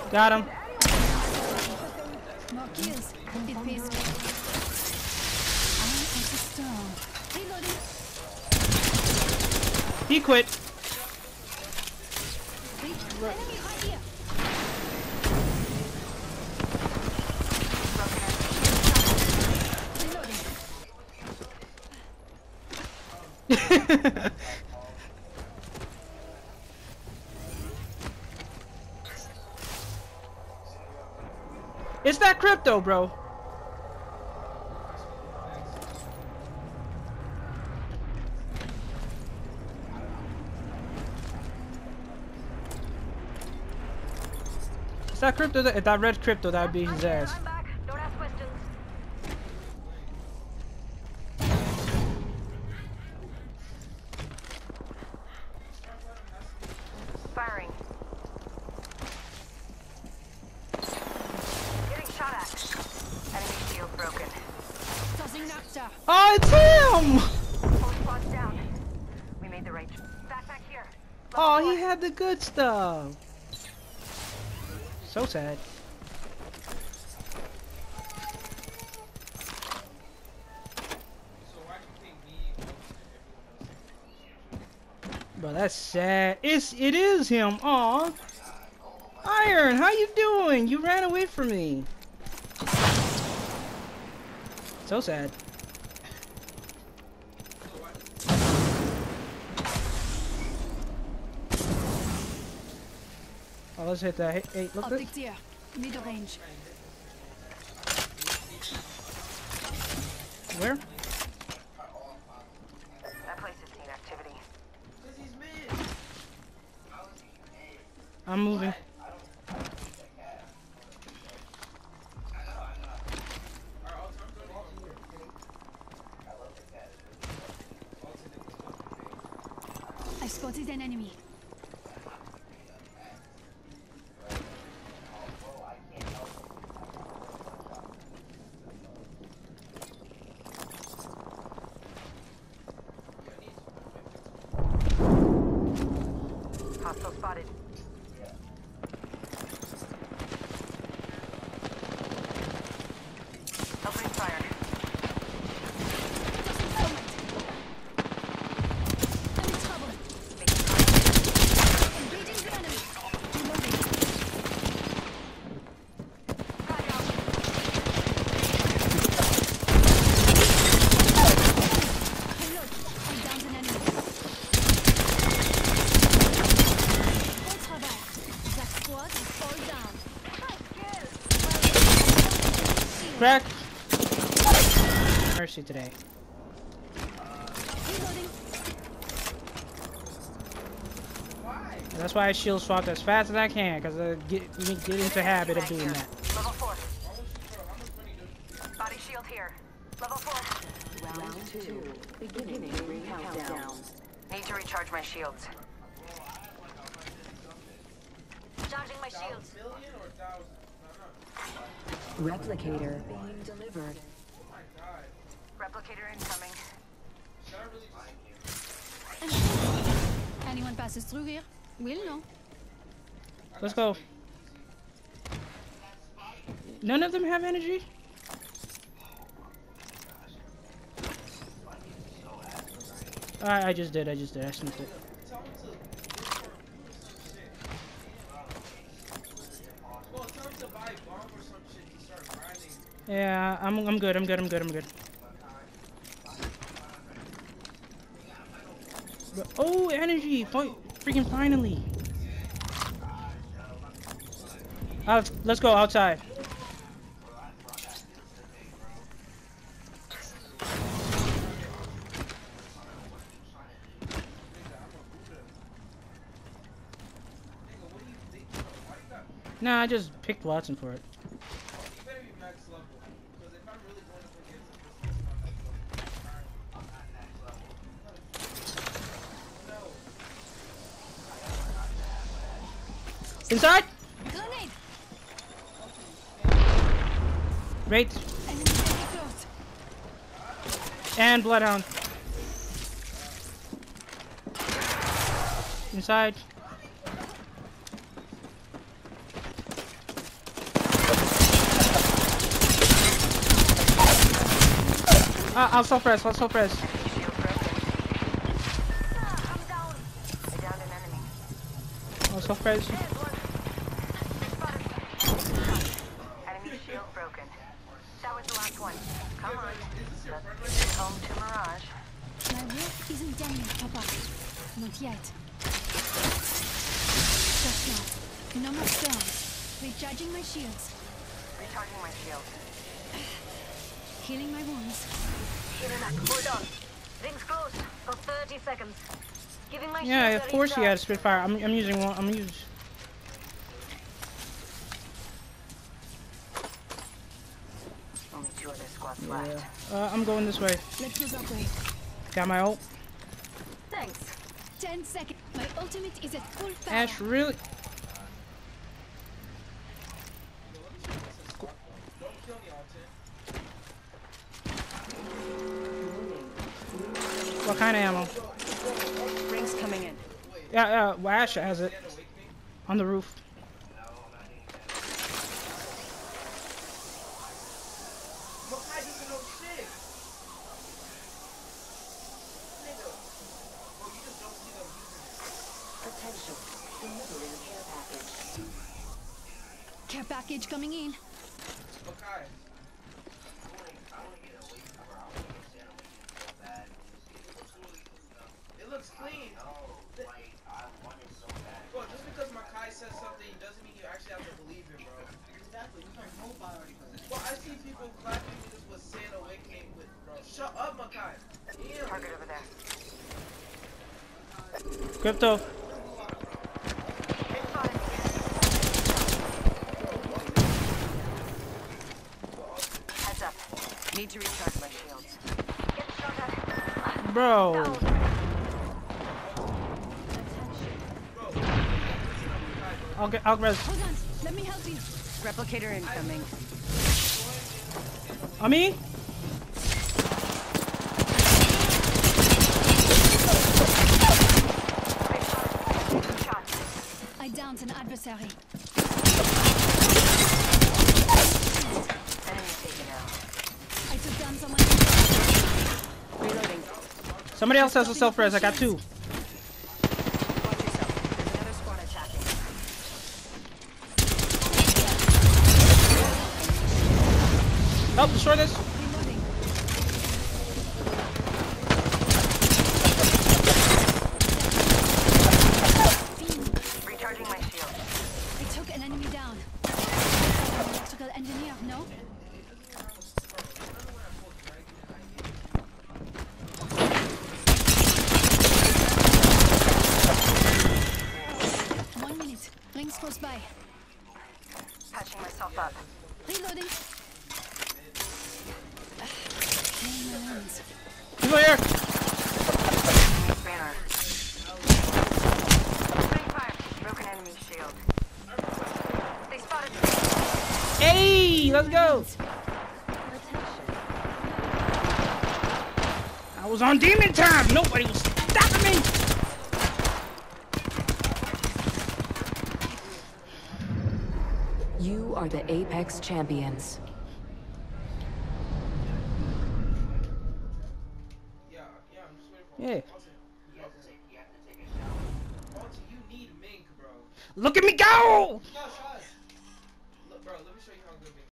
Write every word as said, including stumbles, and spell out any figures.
Got him. More kills. It pays. I am a star. Reloading. He quit. Enemy right here. Reloading. It's that crypto, bro. It's that crypto, that, that red crypto that would be his ass. I'm back. Don't ask questions. Firing. Getting shot at. Enemy shield broken. Tossing Napster. Oh, it's him! Four squads down. We made the right. Backpack here. Oh, he had the good stuff. So sad. Bro, that's sad. It's it is him. Aw. Iron, how you doing? You ran away from me. So sad. Oh, let's hit that. Hey, hey look this. Optic tier. Middle range. Where? That place has seen activity. I'm moving. I spotted an enemy. Hostile spotted. Opening fire. Tossing helmet. I'm in trouble. Engaging the enemy. Reloading. Frag out. Reload. I downed an enemy. Bon travail. That squad is all down. Crack. Mercy today. Reloading. That's why I shield swapped as fast as I can, because I get, get into habit of doing that. Level four. Body shield here. Level four. Round two. Beginning ring countdown. Need to recharge my shields. Charging my shields. Replicator being delivered. Replicator incoming. Anyone passes through here? We'll know. Let's go. None of them have energy? I, I just did, I just did, I sniffed it. Yeah, I'm, I'm good, I'm good, I'm good, I'm good. But, oh, energy! Fi freaking finally! Uh, let's go outside. Nah, I just picked Watson for it. Inside! Grenade! Right. Enemy very close. And Bloodhound. Inside. Uh, I'll self-res, I'll self-res. Enemy shield broken. Ah, I'm down. I downed an enemy. I'll self-res. There's one. Enemy shield broken. That was the last one. Come on. Let's get home to Mirage. My work isn't done yet, Papa. Not yet. Just now. No more storms. Recharging my shields. Recharging my shield. Healing my wounds. Healing up. Hold on. Rings close for thirty seconds. Giving my Yeah, shield of a course you had a recharge. Spitfire. I'm, I'm using one. I'm using. Only two other squads Yeah. left. Uh, I'm going this way. Let's go that way. Got my ult. Thanks. Ten seconds. My ultimate is at full power. Ash, really? What kind of ammo? Rings coming in. Yeah, yeah, well, Ash has it. On the roof. Attention. Delivering care package. Care package coming in. It looks clean. Bro, just because Makai says something doesn't mean you actually have to believe it, bro. Exactly. Well, I see people clapping this with Sin Awakening with, bro. Shut up, Makai. Damn. Target over there. Crypto. It's spotted. Heads up. Need to recharge my shields. Get shot at. Bro. Down. I'll get, I'll res. Hold on. Let me help you. Replicator incoming. On me? Shot. I downed an adversary. Enemy taken out. I took down someone. Reloading. Somebody else has a self-res. I got two. Watch yourself. There's another squad attacking. Help, destroy this. Reloading. Recharging my shield. I took an enemy down. Electrical engineer, no? One minute. Rings close by. Patching myself up. Reloading. Clearing my wounds. People here. Banner. Opening fire. Broken enemy shield. They spotted me. Hey, let's go. I was on demon time. Nobody was stopping me. You are the Apex Champions. Yeah, yeah, I'm just waiting for Yeah. Alton, you need Mink, bro. Look at me go. No, shut. Look, bro, let me show you how good Mink